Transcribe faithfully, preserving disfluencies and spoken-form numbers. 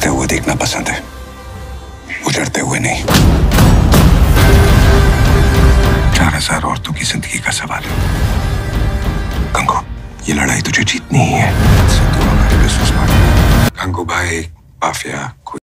जलते हुए देखना पसंद है, उजड़ते हुए नहीं। चार हजार औरतों की जिंदगी का सवाल है गंगू, ये लड़ाई तुझे जीतनी ही है। तू हमारे बिजनेस पार्टनर। गंगू भाई, माफिया